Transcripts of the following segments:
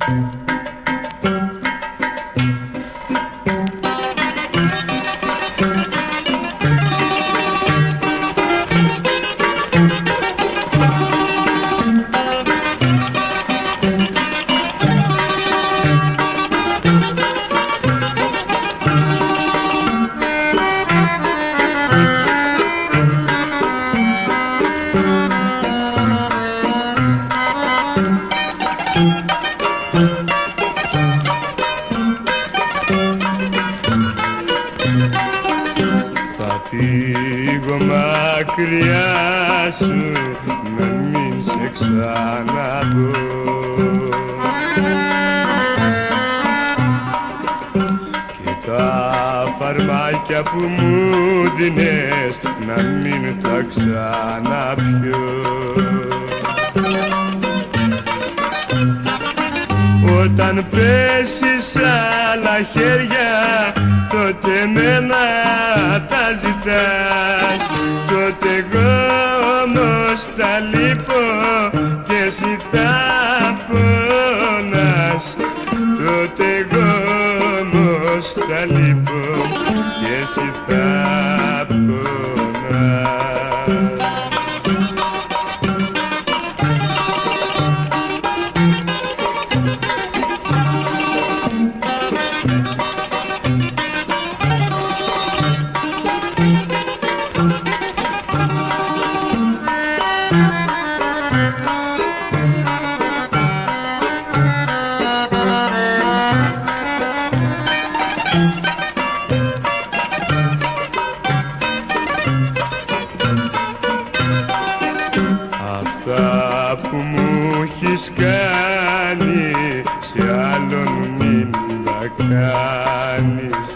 Θα φύγω μακριά σου, να μην σε ξαναδώ. Και τα φαρμάκια που μου δίνες, να μην τα ξαναπιώ. Όταν πέσεις σ' άλλα χέρια, τότε μένα τα ζητάς. Τότε εγώ όμως τα λείπω και εσύ τα πονάς. Τότε εγώ όμως τα λείπω και εσύ τα πονάς. Αυτά που μου έχεις κάνει, σε άλλον μην τα κάνεις.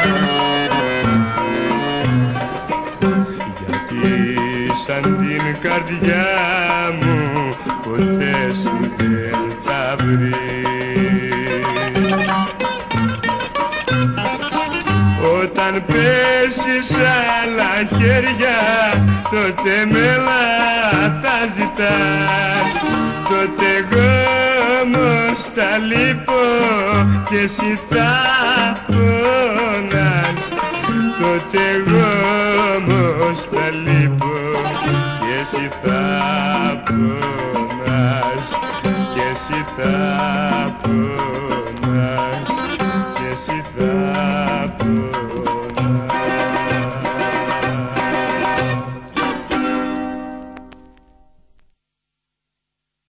Γιατί σαν την καρδιά μου ποτέ σου δεν θα βρεις. Όταν πέσεις σ' άλλα χέρια, τότε μένα θα ζητάς. Τότε εγώ όμως τα λείπω και εσύ τα πονάς. Τότε εγώ όμως τα λείπω και εσύ τα πονάς. Και εσύ τα πονάς. Και εσύ τα